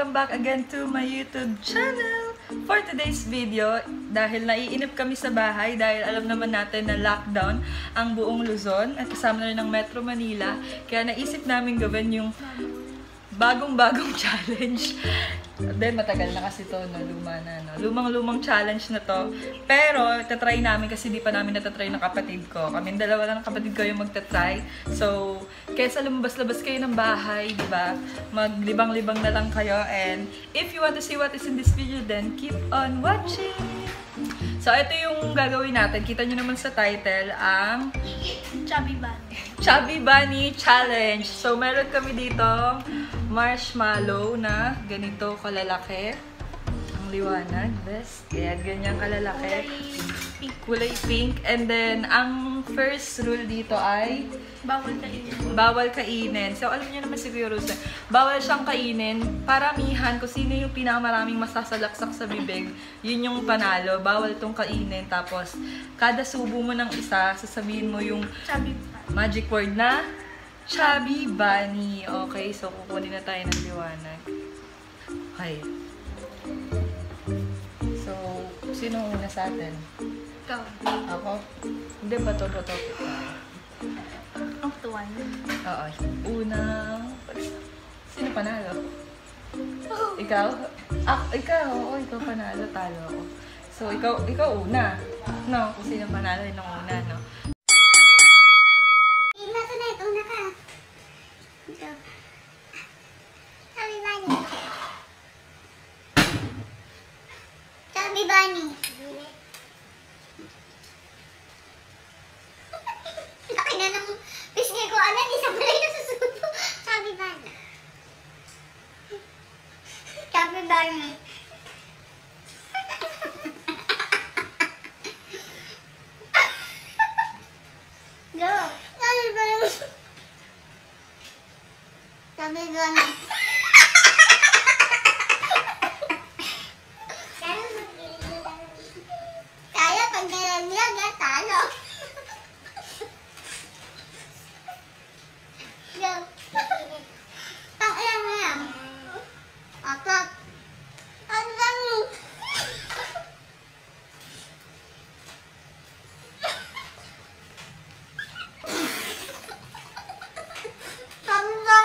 welcome back again to my YouTube channel. For today's video, dahil naiinip kami sa bahay, dahil alam naman natin na lockdown ang buong Luzon at kasama na rin ng Metro Manila, kaya naisip namin gawin yung bagong-bagong challenge. Then, matagal na kasi to, no? Luma na, no? Lumang-lumang challenge na to. Pero, tatry namin kasi di pa namin natatry ng kapatid ko. Kaming dalawa lang ng kapatid ko yung magtatry. So, kaysa lumabas-labas kayo ng bahay, di ba? Maglibang-libang na lang kayo. And, if you want to see what is in this video, then keep on watching! So, ito yung gagawin natin. Kita nyo naman sa title, ang Chubby Bunny. Chubby Bunny Challenge. So, meron kami dito marshmallow na ganito kalalaki. Ang liwanag, best. Kaya ganyan kalalaki. Kulay pink. And then, ang first rule dito ay Bawal kainin. bawal kainin. So, alam niyo naman si Kuya Rusa, bawal siyang kainin. Paramihan, kung sino yung pinakamaraming masasalaksak sa bibig, yun yung panalo. Bawal itong kainin. Tapos, kada subo mo ng isa, sasabihin mo yung Chubby Bunny. magic word na Chubby Bunny. Okay, so kukunin na tayo ng liwanag. Okay. So, sino una sa atin? Ikaw. Ako? Hindi, bato-bato. Ang tuwan. Oo. Unang... Sino panalo? Ikaw? Ikaw. Oo, ikaw panalo. Talo ako. So, ikaw una. No, kung sino panalo, yun ang una, no? Una ka. Chubby Bunny. Chubby Bunny. Laki na ng pisngi ko. Ano? Isang malay na susunod po. Chubby Bunny. Chubby Bunny. Go. Chubby Bunny. Chubby Bunny. Kaya pag nilagyan niya, talo. Go. Ilan mo yan? Apat. Ano lang mo? Kami lang.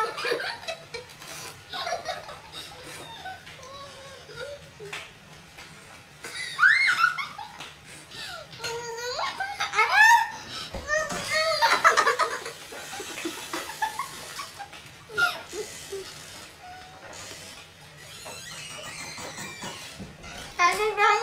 Kami lang.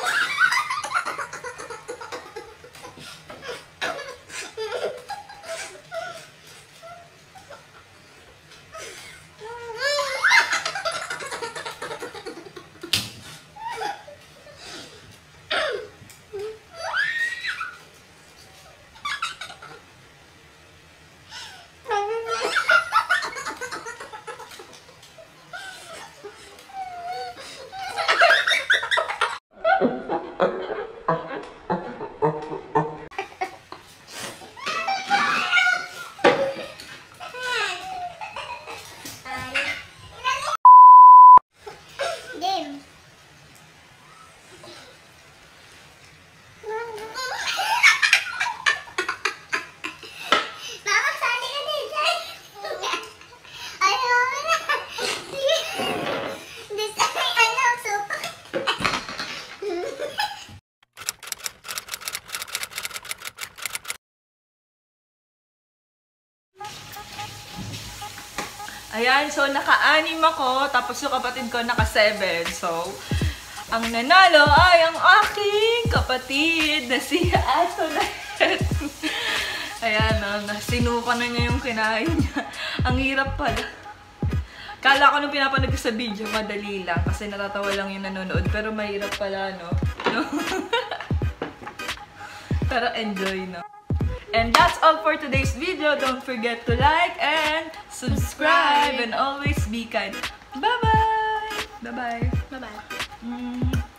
Game. Mama, sali ka din. Ay, mama na. This ay ano, sopa. Ayan, so naka-anim ako, tapos yung kapatid ko naka-7. So, ang nanalo ay ang aking kapatid na si Antoinette. Ayan, sinuka na niya yung kinain niya. Ang hirap pala. Kala ko nung pinapanood ko sa video, madali lang. Kasi natatawa lang yung nanonood. Pero mahirap pala, no? Pero enjoy, no? And that's all for today's video. Don't forget to like and subscribe and always be kind. Bye-bye! Bye-bye! Bye-bye.